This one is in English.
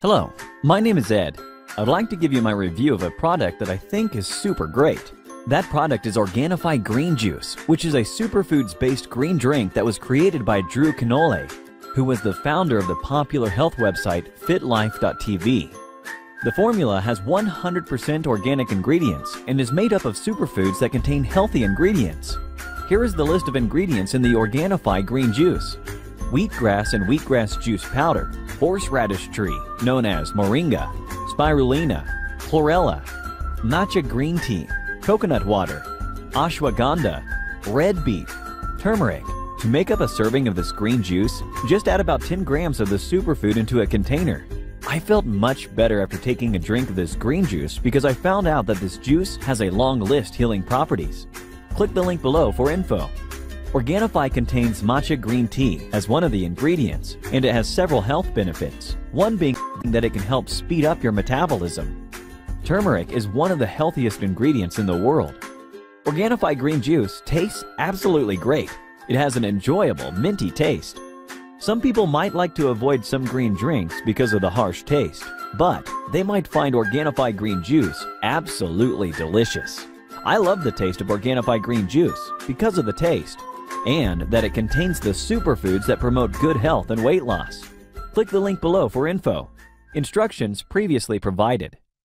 Hello, my name is Ed. I'd like to give you my review of a product that I think is super great. That product is Organifi Green Juice, which is a superfoods-based green drink that was created by Drew Canole, who was the founder of the popular health website FitLife.tv. The formula has 100% organic ingredients and is made up of superfoods that contain healthy ingredients. Here is the list of ingredients in the Organifi Green Juice: wheatgrass and wheatgrass juice powder, horseradish tree, known as moringa, spirulina, chlorella, matcha green tea, coconut water, ashwagandha, red beet, turmeric. To make up a serving of this green juice, just add about 10 grams of the superfood into a container. I felt much better after taking a drink of this green juice because I found out that this juice has a long list healing properties. Click the link below for info. Organifi contains matcha green tea as one of the ingredients, and it has several health benefits, one being that it can help speed up your metabolism. Turmeric is one of the healthiest ingredients in the world. Organifi green juice tastes absolutely great. It has an enjoyable, minty taste. Some people might like to avoid some green drinks because of the harsh taste, but they might find Organifi green juice absolutely delicious. I love the taste of Organifi green juice because of the taste, and that it contains the superfoods that promote good health and weight loss. Click the link below for info. Instructions previously provided.